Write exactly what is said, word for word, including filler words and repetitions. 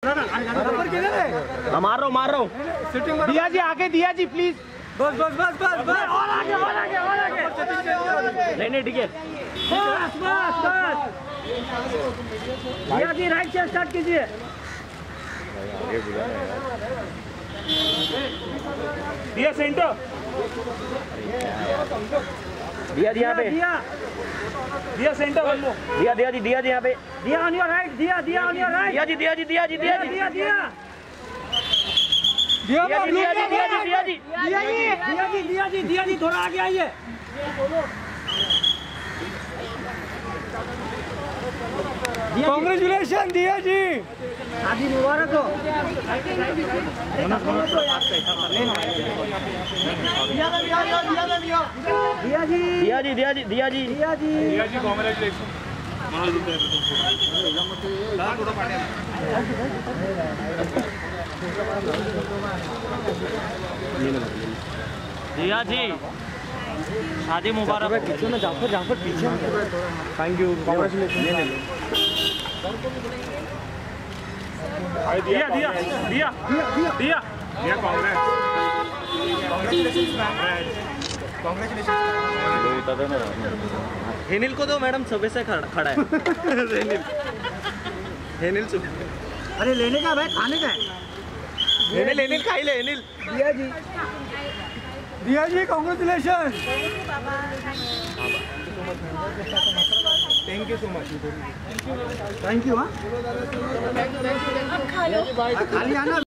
किधर है? मार रहा हूँ मार रहा हूँ। दिया जी आगे, दिया जी प्लीज। बस बस बस बस बस और आगे और आगे और आगे। नहीं नहीं ठीक है। बस बस बस। दिया जी राइट से स्टार्ट कीजिए। दिया सेंटर। दिया जी यहाँ पे। दिया दिया सेंटर। दिया दिया जी दिया जी यहाँ पे। दिया ऑन योर राइट। दिया दिया ऑन योर राइट। दिया जी दिया जी दिया जी दिया जी दिया दिया दिया जी दिया जी दिया जी दिया जी दिया जी दिया जी दिया जी दिया जी थोड़ा आगे आइए। कांग्रेचुलेशन दिया जी, शादी मुबारक हो। दिया जी दिया जी दिया जी दिया जी दिया जी दिया जी कांग्रेचुलेशन। दिया जी शादी मुबारक। पीछे में जाफर जाफर पीछे। Thank you congratulation. Diya Diya Diya Diya दिया कांग्रेस कांग्रेचुलेशन। हेनिल को दो मैडम, सबे से खड़ा खड़ा है। हेनिल हेनिल चुप। अरे लेने का भाई, खाने का है। हेनिल हेनिल खाई ले Henil. Diya ji Diya ji congratulation. Thank you so much. Thank you. हाँ अब खा लो। खाली आना।